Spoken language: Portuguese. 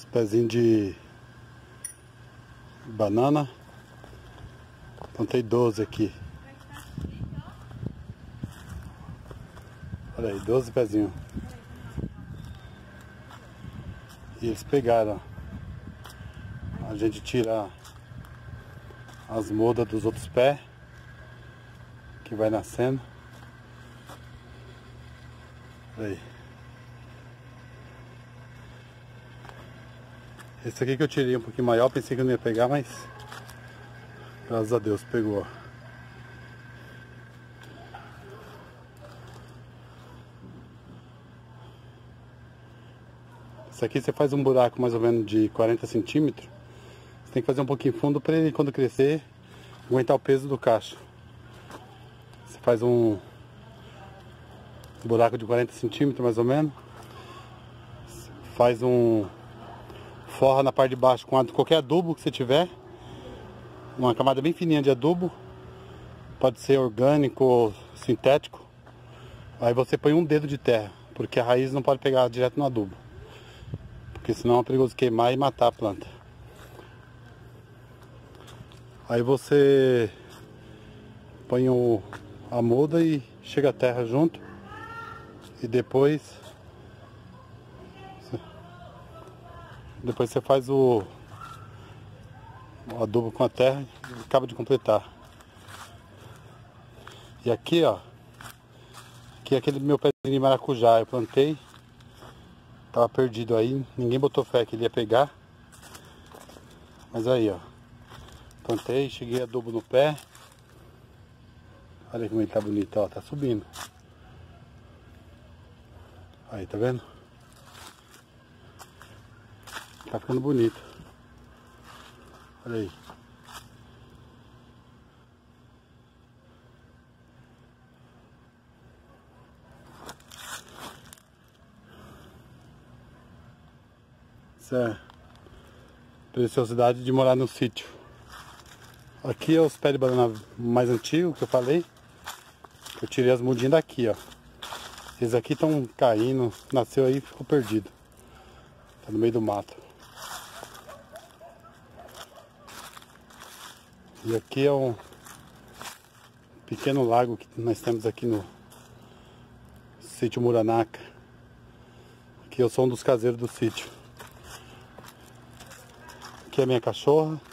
Os pezinhos de banana. Plantei 12 aqui. Olha aí, 12 pezinhos. E eles pegaram. A gente tira as mudas dos outros pés que vai nascendo. Olha aí. Esse aqui que eu tirei um pouquinho maior, pensei que eu não ia pegar, mas graças a Deus pegou. Isso aqui você faz um buraco mais ou menos de 40 centímetros. Você tem que fazer um pouquinho fundo para ele, quando crescer, aguentar o peso do cacho. Você faz um buraco de 40 centímetros mais ou menos. Faz um... forra na parte de baixo com qualquer adubo que você tiver. Uma camada bem fininha de adubo. Pode ser orgânico ou sintético. Aí você põe um dedo de terra, porque a raiz não pode pegar direto no adubo. Porque senão é perigoso queimar e matar a planta. Aí você põe a muda e chega a terra junto. E depois você faz o adubo com a terra e acaba de completar. E aqui, ó, aqui é aquele meu pé de maracujá, eu plantei, tava perdido aí, ninguém botou fé que ele ia pegar. Mas aí, ó, plantei, cheguei adubo no pé. Olha como ele tá bonito, ó, tá subindo. Aí, tá vendo? Tá ficando bonito. Olha aí. Isso é preciosidade de morar no sítio. Aqui é os pés de banana mais antigos que eu falei. Eu tirei as mudinhas daqui, ó. Esses aqui estão caindo, nasceu aí e ficou perdido. Tá no meio do mato. E aqui é um pequeno lago que nós temos aqui no sítio Muranaca. Aqui eu sou um dos caseiros do sítio. Aqui é a minha cachorra.